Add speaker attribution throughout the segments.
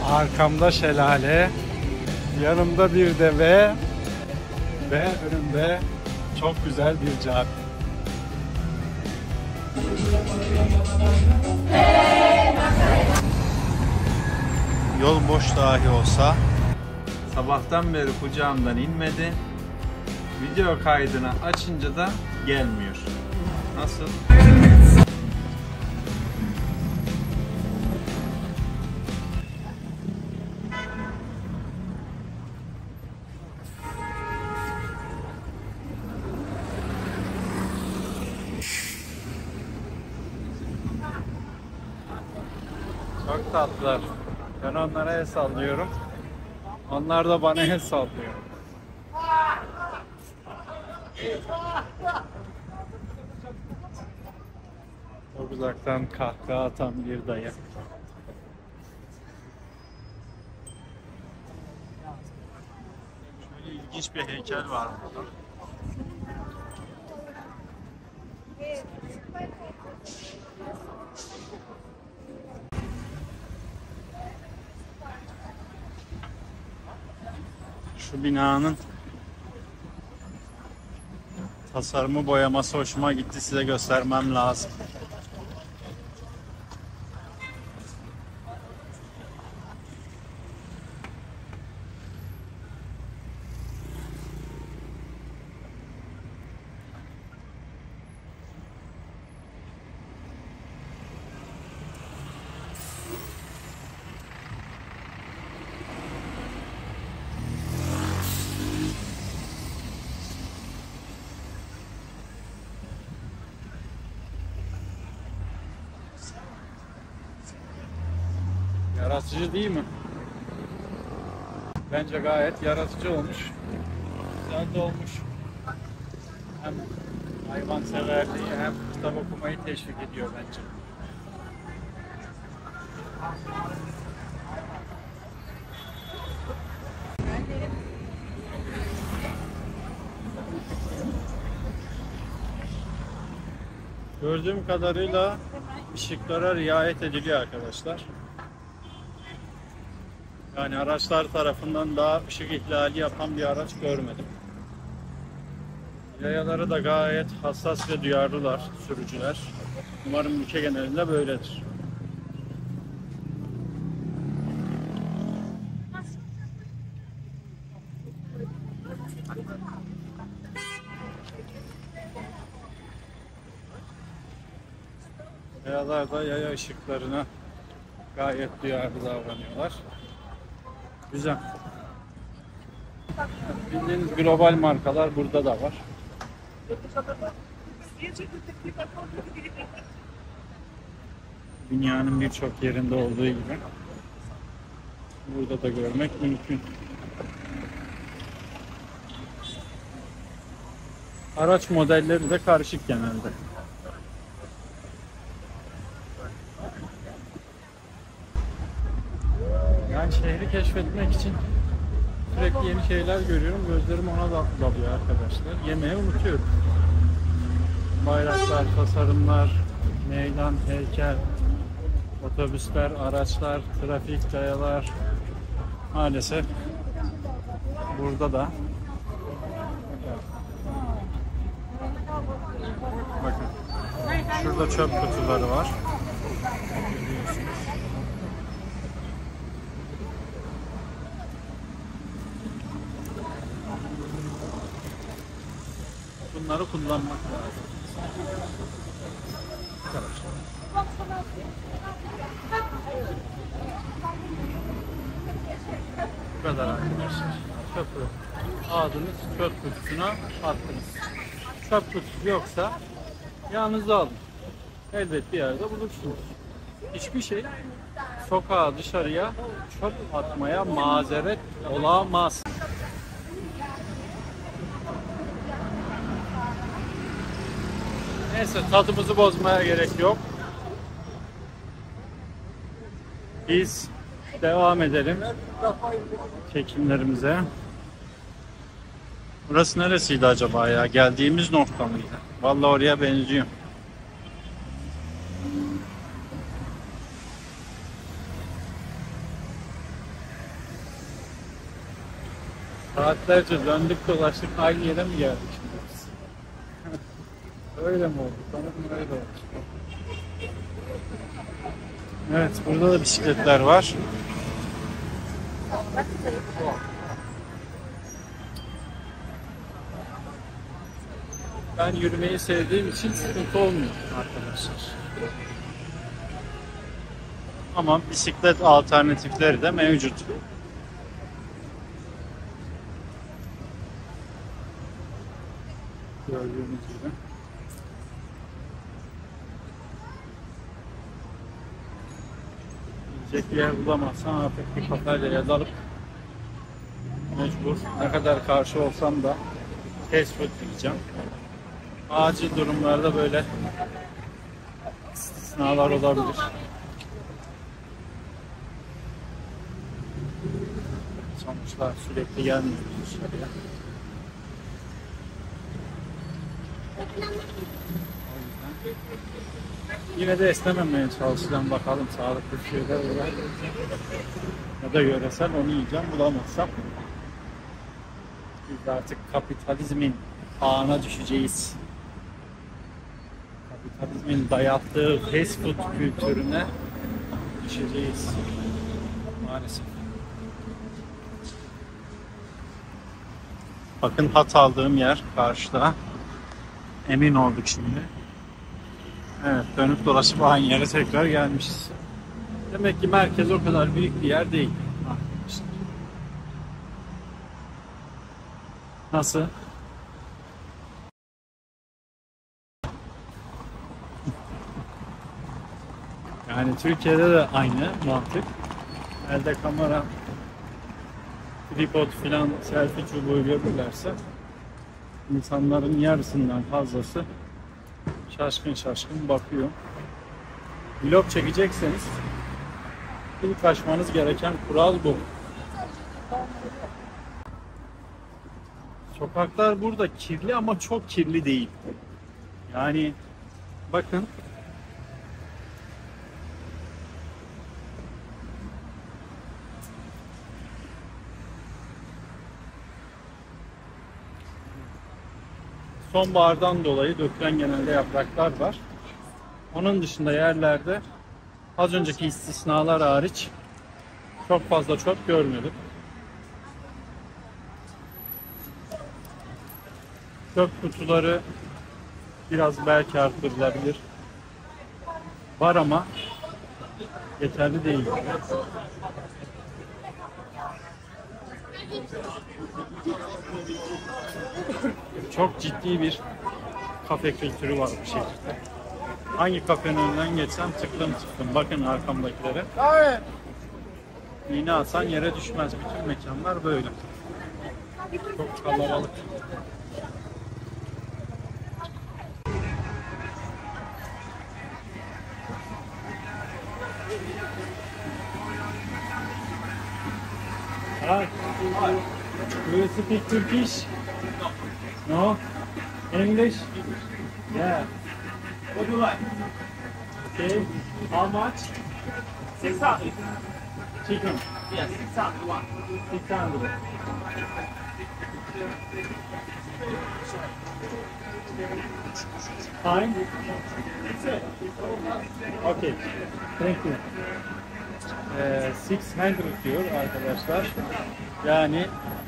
Speaker 1: Arkamda şelale, yanımda bir deve ve önümde çok güzel bir cami. Yol boş dahi olsa sabahtan beri kucağımdan inmedi. Video kaydını açınca da gelmiyor. Nasıl? Çok tatlılar. Ben onlara el sallıyorum. Onlar da bana el sallıyor. Çok uzaktan kahkaha atan bir dayı. Şöyle ilginç bir heykel var burada. Şu binanın tasarımı, boyaması hoşuma gitti. Size göstermem lazım. Yaratıcı değil mi? Bence gayet yaratıcı olmuş. Güzel de olmuş. Hem hayvanseverliği hem kitap okumayı teşvik ediyor bence. Gördüğüm kadarıyla ışıklara riayet ediliyor arkadaşlar. Yani araçlar tarafından daha ışık ihlali yapan bir araç görmedim. Yayaları da gayet hassas ve duyarlılar sürücüler. Umarım ülke genelinde böyledir. Yayalar da yaya ışıklarına gayet duyarlı davranıyorlar. Güzel. Bildiğiniz global markalar burada da var. Dünyanın birçok yerinde olduğu gibi burada da görmek mümkün. Araç modelleri de karışık genelde. Yani şehri keşfetmek için sürekli yeni şeyler görüyorum. Gözlerim ona da dalıyor arkadaşlar. Yemeği unutuyorum. Bayraklar, tasarımlar, meydan, heykel, otobüsler, araçlar, trafik, yayalar. Maalesef burada da. Bakın. Şurada çöp kutuları var. Bunları kullanmak lazım. Bu kadar arkadaşlar. Çöpü aldınız, çöp kutusuna attınız. Çöp kutusu yoksa yanınıza alın. Elbet bir yerde bulursunuz. Hiçbir şey sokağa, dışarıya çöp atmaya mazeret olamaz. Neyse, tadımızı bozmaya gerek yok. Biz devam edelim çekimlerimize. Burası neresiydi acaba ya? Geldiğimiz nokta mıydı? Vallahi oraya benziyor. Saatlerce döndük dolaştık, aynı yere mi geldik şimdi biz? Öyle mi oldu? Sanırım öyle oldu. Evet, burada da bisikletler var. Ben yürümeyi sevdiğim için sıkıntı olmuyor arkadaşlar. Ama bisiklet alternatifleri de mevcut. Gördüğünüz gibi. Gidecek bir yer bulamazsam artık bir kafayla yazalım. Mecbur. Ne kadar karşı olsam da fast food yiyeceğim. Acil durumlarda böyle istisnalar olabilir. Sonuçta sürekli gelmiyoruz dışarıya. Yine de esnememeye çalışacağım, bakalım sağlıklı şeyler var. Ya da yöresel onu yiyeceğim, bulamazsam. Biz de artık kapitalizmin ağına düşeceğiz. Kapitalizmin dayattığı fast food kültürüne düşeceğiz. Maalesef. Bakın hat aldığım yer karşıda. Emin olduk şimdi. Evet, dönüp dolaşıp aynı yere tekrar gelmişiz. Demek ki merkez o kadar büyük bir yer değil. Arkadaşlar. Nasıl? Yani Türkiye'de de aynı mantık. Elde kamera, tripod filan, selfie çubuğu görürlerse insanların yarısından fazlası şaşkın şaşkın bakıyor. Vlog çekecekseniz ilk aşmanız gereken kural bu. Sokaklar burada kirli ama çok kirli değil. Yani bakın, sonbahardan dolayı dökülen genelde yapraklar var. Onun dışında yerlerde az önceki istisnalar hariç çok fazla çöp görmedim. Çöp kutuları biraz belki arttırılabilir. Var ama yeterli değil. Çok ciddi bir kafe kültürü var bu şehirde. Hangi kafenin önünden geçsem tıklım tıklım. Bakın arkamdakilere. İğne atsan yere düşmez. Bütün mekanlar böyle. Çok kalabalık. Hi. Do you speak Turkish? No? English? Yeah.
Speaker 2: What do you like?
Speaker 1: Okay. How much?
Speaker 2: 600.
Speaker 1: Chicken.
Speaker 2: Yes, 600 one.
Speaker 1: 600. Fine. Okay. Thank you. 600 diyor arkadaşlar. Yani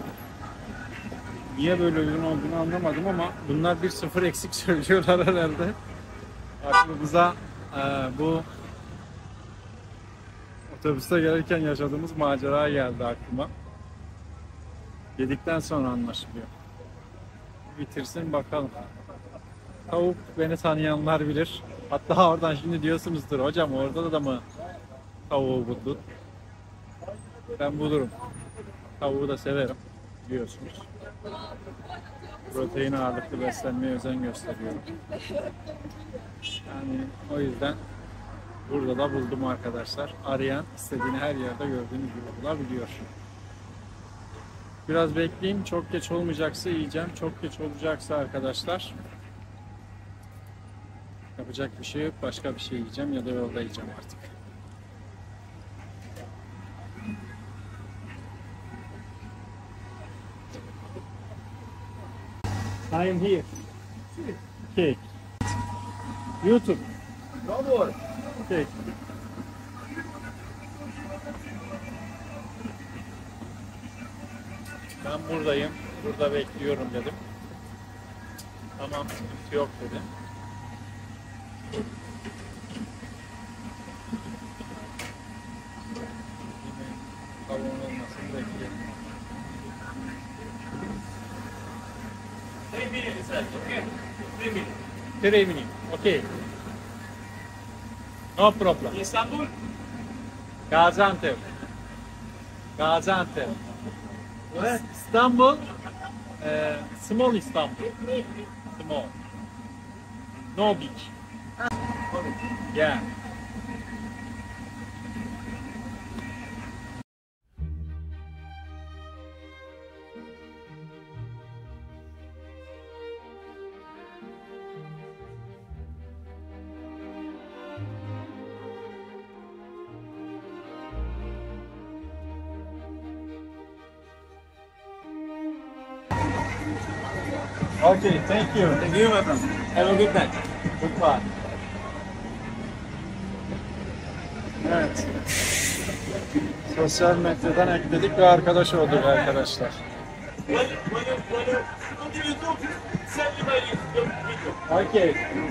Speaker 1: niye böyle ürün olduğunu anlamadım ama bunlar bir sıfır eksik söylüyorlar herhalde. Aklımıza bu otobüste gelirken yaşadığımız macera geldi aklıma. Yedikten sonra anlaşılıyor. Bitirsin bakalım. Tavuk beni tanıyanlar bilir. Hatta oradan şimdi diyorsunuzdur, hocam orada da mı tavuğu buldun? Ben bulurum. Tavuğu da severim biliyorsunuz. Protein ağırlıklı beslenmeye özen gösteriyorum. Yani o yüzden burada da buldum arkadaşlar. Arayan istediğini her yerde gördüğünüz gibi bulabiliyor. Biraz bekleyeyim. Çok geç olmayacaksa yiyeceğim. Çok geç olacaksa arkadaşlar yapacak bir şey yok. Başka bir şey yiyeceğim ya da yolda yiyeceğim artık. I am here. Okay. YouTube.
Speaker 2: No more.
Speaker 1: Okay. Ben buradayım. Burada bekliyorum dedim. Tamam, sıkıntı yok dedim. Tavuğun olmasını bekliyorum.
Speaker 2: 3 minutes, sir. Okay. 3 minutes.
Speaker 1: 3 minutes. Okay. No problem.
Speaker 2: Istanbul?
Speaker 1: Gaziantep. Gaziantep.
Speaker 2: Where?
Speaker 1: İstanbul. Small İstanbul. Small. No big. Yeah. Okay, thank you.
Speaker 2: Thank you, my friend. Have a good night.
Speaker 1: Goodbye. Evet. Sosyal medyadan ekledik ve arkadaş olduk arkadaşlar.
Speaker 2: When you go to YouTube, send me my video.
Speaker 1: Okay.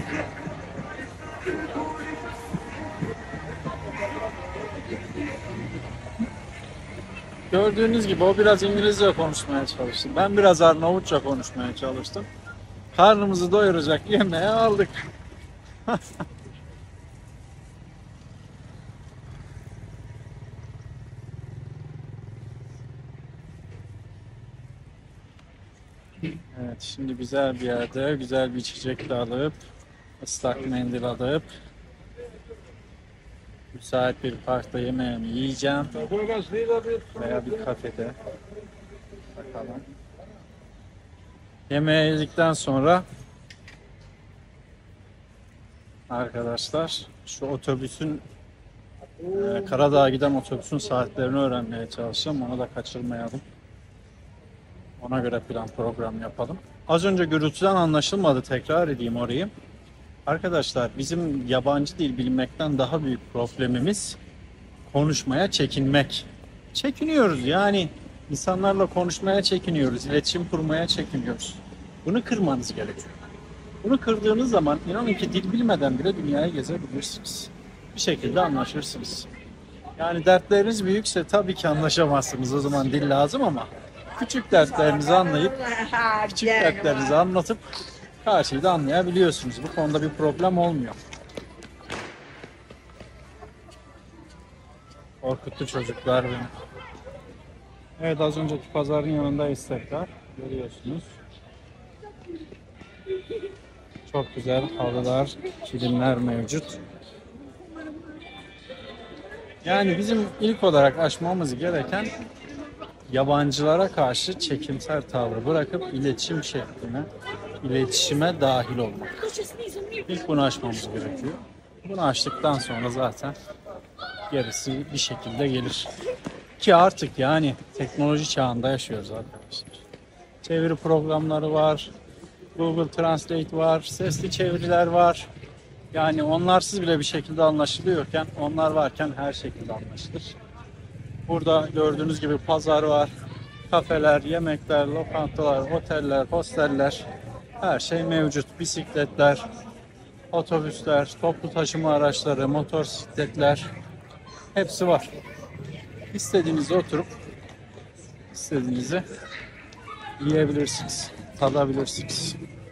Speaker 1: Gördüğünüz gibi o biraz İngilizce konuşmaya çalıştı. Ben biraz Arnavutça konuşmaya çalıştım. Karnımızı doyuracak yemeği aldık. Evet, şimdi güzel bir yerde güzel bir içecek de alıp ıslak mendil alıp müsait bir parkta yemeğimi yiyeceğim veya bir kafede. Bakalım. Yemeği yedikten sonra arkadaşlar şu otobüsün Karadağ'a giden otobüsün saatlerini öğrenmeye çalışacağım. Onu da kaçırmayalım. Ona göre plan program yapalım. Az önce gürültüden anlaşılmadı. Tekrar edeyim orayı. Arkadaşlar bizim yabancı dil bilmekten daha büyük problemimiz konuşmaya çekinmek. Çekiniyoruz yani. İnsanlarla konuşmaya çekiniyoruz. İletişim kurmaya çekiniyoruz. Bunu kırmanız gerekiyor. Bunu kırdığınız zaman inanın ki dil bilmeden bile dünyayı gezebilirsiniz. Bir şekilde anlaşırsınız. Yani dertleriniz büyükse tabii ki anlaşamazsınız. O zaman dil lazım ama küçük dertlerinizi anlayıp, küçük dertlerinizi anlatıp karşıyı da anlayabiliyorsunuz. Bu konuda bir problem olmuyor. Korkuttu çocuklar beni. Evet, az önceki pazarın yanındayız tekrar. Görüyorsunuz. Çok güzel halılar, kilimler mevcut. Yani bizim ilk olarak aşmamız gereken yabancılara karşı çekimser tavrı bırakıp iletişime dahil olmak. İlk bunu aşmamız gerekiyor. Bunu aştıktan sonra zaten gerisi bir şekilde gelir. Ki artık yani teknoloji çağında yaşıyoruz arkadaşlar. Çeviri programları var, Google Translate var, sesli çeviriler var. Yani onlarsız bile bir şekilde anlaşılıyorken, onlar varken her şekilde anlaşılır. Burada gördüğünüz gibi pazar var, kafeler, yemekler, lokantalar, oteller, hosteller, her şey mevcut. Bisikletler, otobüsler, toplu taşıma araçları, motosikletler hepsi var. İstediğinizde oturup istediğinizi yiyebilirsiniz, tadabilirsiniz.